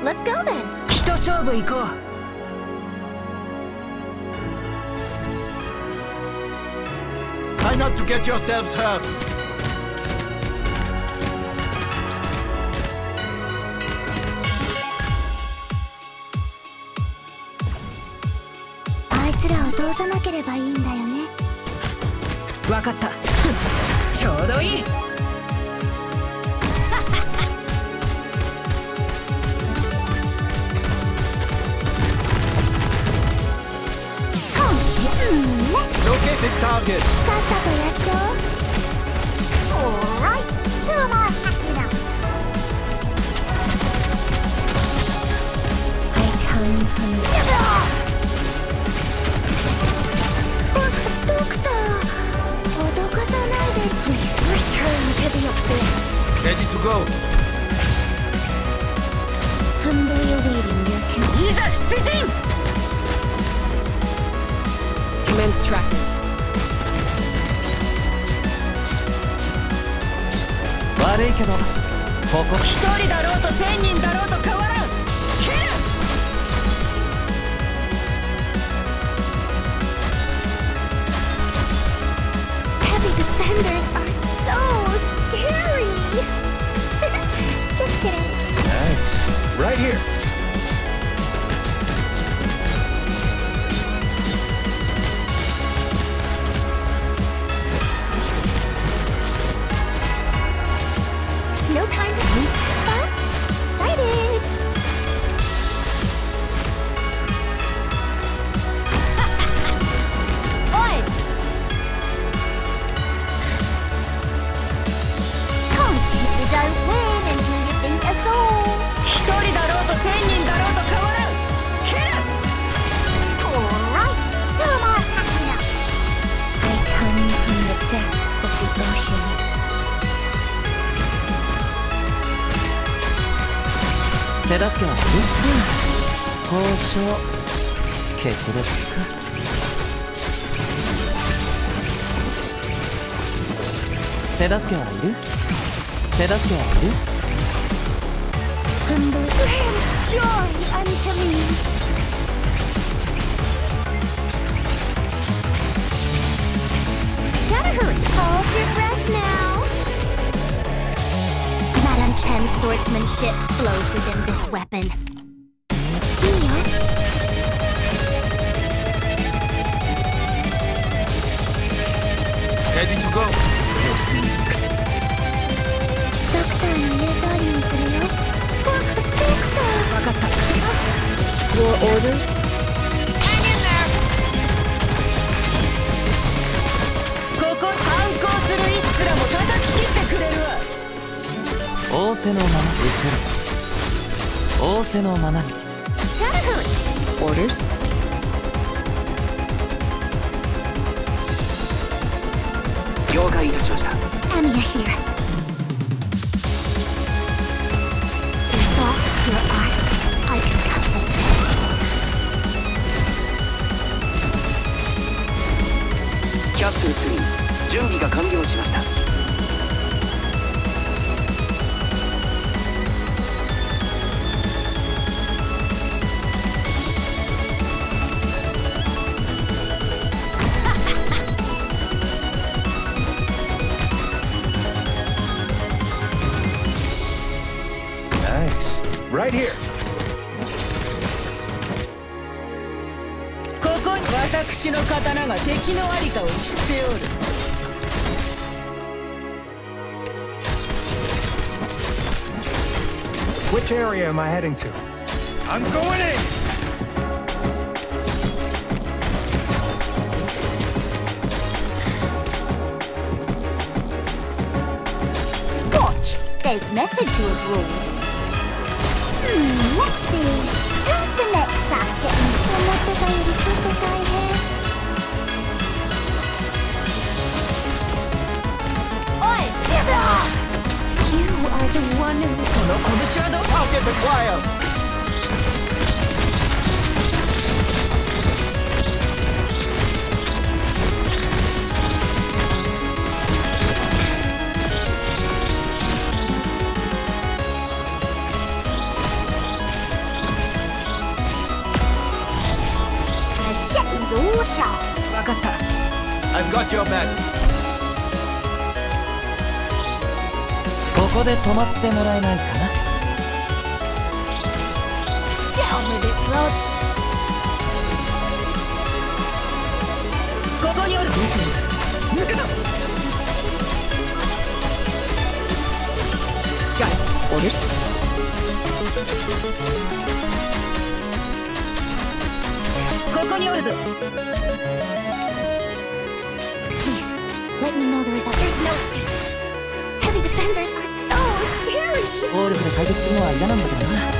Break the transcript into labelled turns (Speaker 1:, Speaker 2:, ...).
Speaker 1: Let's go then.
Speaker 2: 一勝負行こう。
Speaker 3: Try not to get yourselves hurt.
Speaker 1: あいつらを通さなければいいんだよね。
Speaker 2: わかった。ちょうどいい。
Speaker 3: Located target.
Speaker 1: さっさとやっちゃおう。Alright, who am I hashing out? I come from the... ドクター、脅かさないで。Please return to the abyss.
Speaker 3: Ready to go.
Speaker 1: Humbly awaiting your command.
Speaker 2: いざ出陣。Commence tracking.
Speaker 4: 悪いけどここ
Speaker 2: 一人だろうと1000人だろうと変わらん。キル。
Speaker 1: Heavy defenders are so scary. Just kidding.
Speaker 4: Nice. Right here.
Speaker 1: No time to think spot. Excited. Oi! Come, you don't win until you beat us all.
Speaker 2: 一人だろうと1000人だろうと変わらん。キル。
Speaker 1: Alright, who am I hashing out? I come from the depths of the ocean.
Speaker 4: 手助けは交渉決裂か。手助けはいる？手助けはいる？
Speaker 1: Humble brings joy unto me. Gotta hurry. Hold your breath now. Madame Chen's swordsmanship flows within this weapon.
Speaker 3: Ready to go.
Speaker 1: ドクターの言う通りにするよ。ドクター。
Speaker 2: わかった。
Speaker 1: Your orders?
Speaker 2: Hang in there. ここ反抗するイスラも叩き切ってくれるわ。
Speaker 4: 仰せのまま見せる。仰せのままに。
Speaker 1: Gotta hurry.
Speaker 4: Orders?
Speaker 5: 了解いたしました。
Speaker 1: Amiya here. Your thoughts, your arts, I can cut them.
Speaker 5: キャプテン3、準備が完了しました。
Speaker 4: Nice. Right here.
Speaker 2: ここに私の刀が敵のありかを知っておる。
Speaker 6: Which area am I heading to?
Speaker 3: I'm going in.
Speaker 1: Watch. There's method to a rule. Let's see. Who's the next sasket? 思ってたよりちょっと大変。おい、You are the one who...
Speaker 2: この拳はどう？
Speaker 3: I'll get the choir. I've got your back.
Speaker 4: ここで止まってもらえないかな。
Speaker 1: Down with it, Rod.
Speaker 2: ここにおる。抜くぞ。じゃあおる。ここにおるぞ。
Speaker 1: Please, let me know there's no escape. Heavy defenders are so scary.
Speaker 4: 暴力で解決するのは嫌なんだけどな。